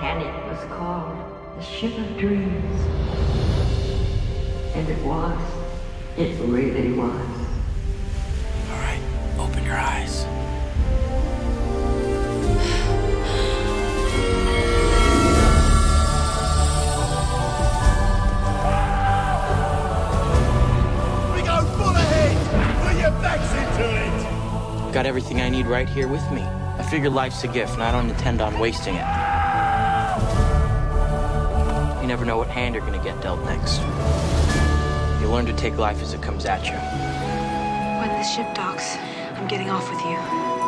Titanic was called the ship of dreams. And it was. It really was. All right, open your eyes. We go full ahead! Put your backs into it! Got everything I need right here with me. I figure life's a gift, and I don't intend on wasting it. You never know what hand you're gonna get dealt next. You learn to take life as it comes at you. When the ship docks, I'm getting off with you.